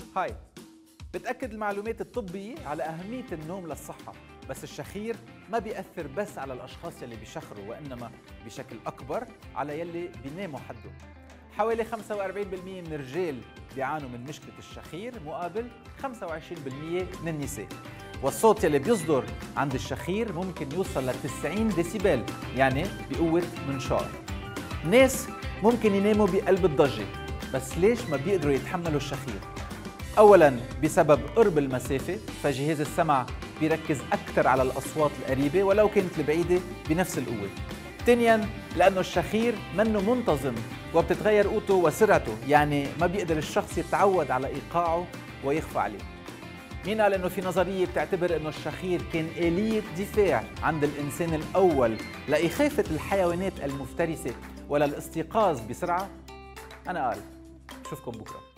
هاي، بتأكد المعلومات الطبية على أهمية النوم للصحة، بس الشخير ما بيأثر بس على الأشخاص يلي بيشخروا، وإنما بشكل أكبر على يلي بيناموا حده. حوالي 45% من الرجال بيعانوا من مشكلة الشخير مقابل 25% من النساء. والصوت يلي بيصدر عند الشخير ممكن يوصل ل 90 ديسيبل، يعني بقوة منشار. ناس ممكن يناموا بقلب الضجة، بس ليش ما بيقدروا يتحملوا الشخير؟ أولاً بسبب قرب المسافة، فجهاز السمع بيركز أكثر على الأصوات القريبة ولو كانت البعيدة بنفس القوة. ثانياً لأنه الشخير منه منتظم وبتتغير قوته وسرعته، يعني ما بيقدر الشخص يتعود على إيقاعه ويخفى عليه. مين قال إنه في نظرية بتعتبر إنه الشخير كان آلية دفاع عند الإنسان الأول لإخافة الحيوانات المفترسة ولا الاستيقاظ بسرعة؟ أنا قال. بشوفكم بكرة.